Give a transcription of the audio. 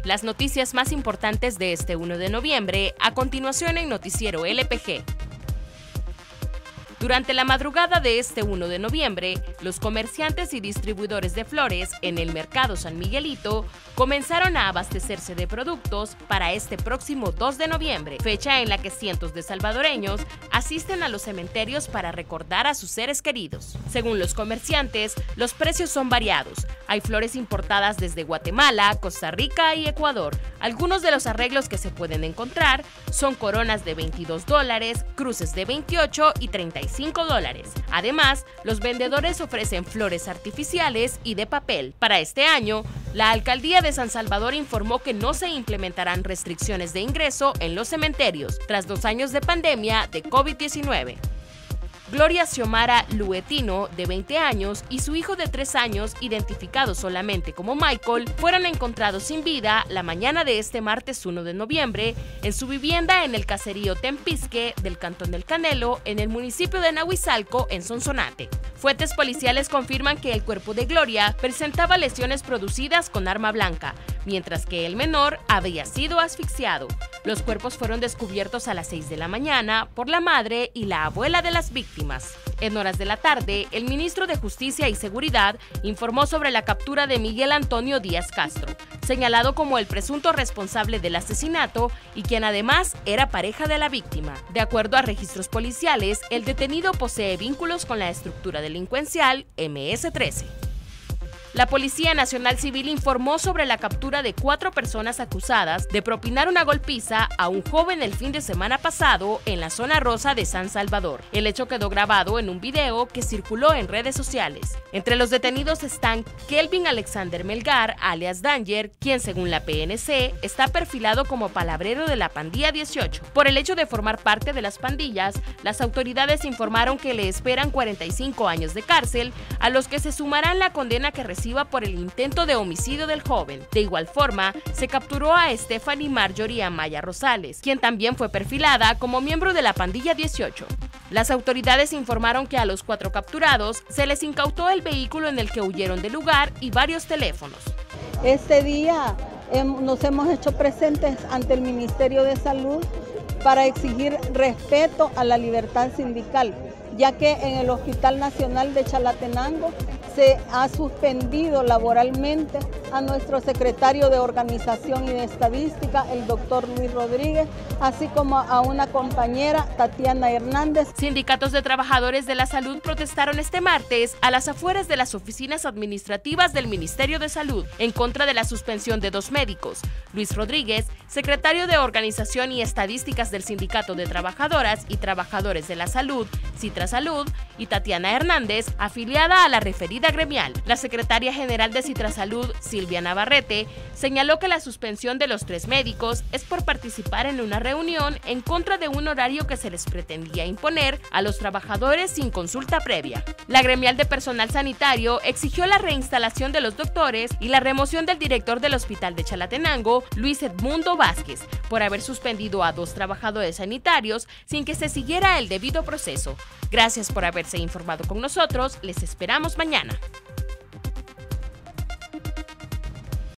Las noticias más importantes de este 1 de noviembre, a continuación en Noticiero LPG. Durante la madrugada de este 1 de noviembre, los comerciantes y distribuidores de flores en el Mercado San Miguelito comenzaron a abastecerse de productos para este próximo 2 de noviembre, fecha en la que cientos de salvadoreños asisten a los cementerios para recordar a sus seres queridos. Según los comerciantes, los precios son variados. Hay flores importadas desde Guatemala, Costa Rica y Ecuador. Algunos de los arreglos que se pueden encontrar son coronas de $22, cruces de $28 y $35. Además, los vendedores ofrecen flores artificiales y de papel. Para este año, la Alcaldía de San Salvador informó que no se implementarán restricciones de ingreso en los cementerios, tras 2 años de pandemia de COVID-19. Gloria Xiomara Luetino, de 20 años, y su hijo de 3 años, identificado solamente como Michael, fueron encontrados sin vida la mañana de este martes 1 de noviembre en su vivienda en el caserío Tempisque del Cantón del Canelo, en el municipio de Nahuizalco, en Sonsonate. Fuentes policiales confirman que el cuerpo de Gloria presentaba lesiones producidas con arma blanca, mientras que el menor había sido asfixiado. Los cuerpos fueron descubiertos a las 6 de la mañana por la madre y la abuela de las víctimas. En horas de la tarde, el ministro de Justicia y Seguridad informó sobre la captura de Miguel Antonio Díaz Castro, señalado como el presunto responsable del asesinato y quien además era pareja de la víctima. De acuerdo a registros policiales, el detenido posee vínculos con la estructura delincuencial MS-13. La Policía Nacional Civil informó sobre la captura de 4 personas acusadas de propinar una golpiza a un joven el fin de semana pasado en la zona rosa de San Salvador. El hecho quedó grabado en un video que circuló en redes sociales. Entre los detenidos están Kelvin Alexander Melgar, alias Danger, quien según la PNC está perfilado como palabrero de la pandilla 18. Por el hecho de formar parte de las pandillas, las autoridades informaron que le esperan 45 años de cárcel, a los que se sumarán la condena que reciba por el intento de homicidio del joven. De igual forma, se capturó a Stephanie Marjorie Amaya Rosales, quien también fue perfilada como miembro de la pandilla 18. Las autoridades informaron que a los 4 capturados se les incautó el vehículo en el que huyeron del lugar y varios teléfonos. Este día nos hemos hecho presentes ante el Ministerio de Salud para exigir respeto a la libertad sindical, ya que en el Hospital Nacional de Chalatenango se ha suspendido laboralmente a nuestro secretario de Organización y de Estadística, el doctor Luis Rodríguez, así como a una compañera, Tatiana Hernández. Sindicatos de trabajadores de la salud protestaron este martes a las afueras de las oficinas administrativas del Ministerio de Salud en contra de la suspensión de 2 médicos, Luis Rodríguez, secretario de Organización y Estadísticas del Sindicato de Trabajadoras y Trabajadores de la Salud, Citra Salud, y Tatiana Hernández, afiliada a la referida gremial. La secretaria general de Citra Salud, Silvia Navarrete, señaló que la suspensión de los 3 médicos es por participar en una reunión en contra de un horario que se les pretendía imponer a los trabajadores sin consulta previa. La gremial de personal sanitario exigió la reinstalación de los doctores y la remoción del director del Hospital de Chalatenango, Luis Edmundo Vázquez, por haber suspendido a 2 trabajadores sanitarios sin que se siguiera el debido proceso. Gracias por haberse informado con nosotros, les esperamos mañana.